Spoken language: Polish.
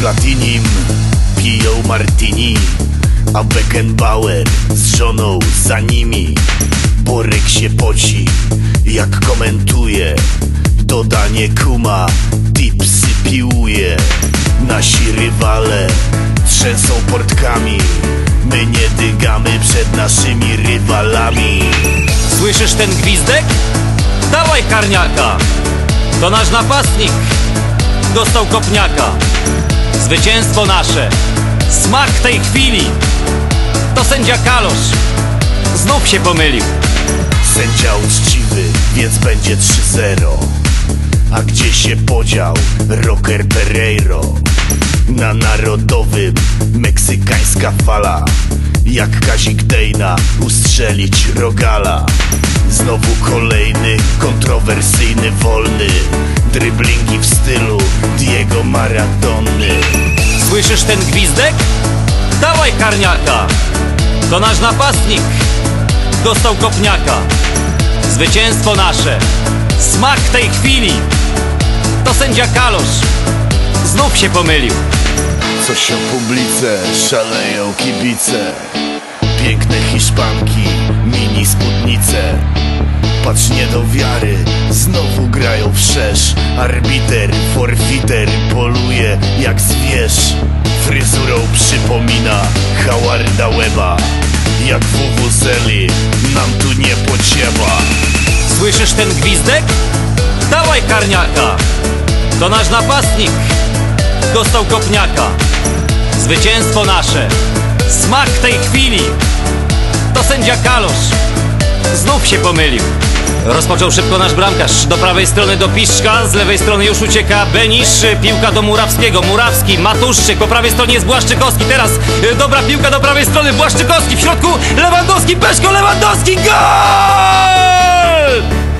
Platinim piją martini, a Beckenbauer z żoną za nimi. Borek się poci, jak komentuje, dodanie kuma, tipsy piłuje. Nasi rywale trzęsą portkami, my nie dygamy przed naszymi rywalami. Słyszysz ten gwizdek? Dawaj karniaka! To nasz napastnik dostał kopniaka. Zwycięstwo nasze, smak tej chwili. To sędzia Kalosz znów się pomylił. Sędzia uczciwy, więc będzie 3-0. A gdzie się podział Rocker Pereiro? Na narodowym meksykańska fala, jak Kazik Dejna ustrzelić Rogala. Znowu kolejny kontrowersyjny wolny, dryblingi w stylu Diego Maradony. Słyszysz ten gwizdek? Dawaj karniaka! To nasz napastnik dostał kopniaka. Zwycięstwo nasze, smak tej chwili. To sędzia Kalosz znów się pomylił. Coś o publice, szaleją kibice. Piękne Hiszpanki, mini spódnice. Patrz, nie do wiary, znowu grają wszerz. Arbiter, forfiter, poluje jak zwierz. Fryzurą przypomina Howarda Weba. Jak wuwuzeli, nam tu nie pocieba. Słyszysz ten gwizdek? Dawaj karniaka! To nasz napastnik dostał kopniaka. Zwycięstwo nasze, smak tej chwili. To sędzia Kalosz znów się pomylił. Rozpoczął szybko nasz bramkarz. Do prawej strony do Piszczka, z lewej strony już ucieka Benisz. Piłka do Murawskiego, Murawski, Matuszczyk. Po prawej stronie jest Błaszczykowski. Teraz dobra piłka do prawej strony, Błaszczykowski. W środku Lewandowski, Peszko, Lewandowski, gol!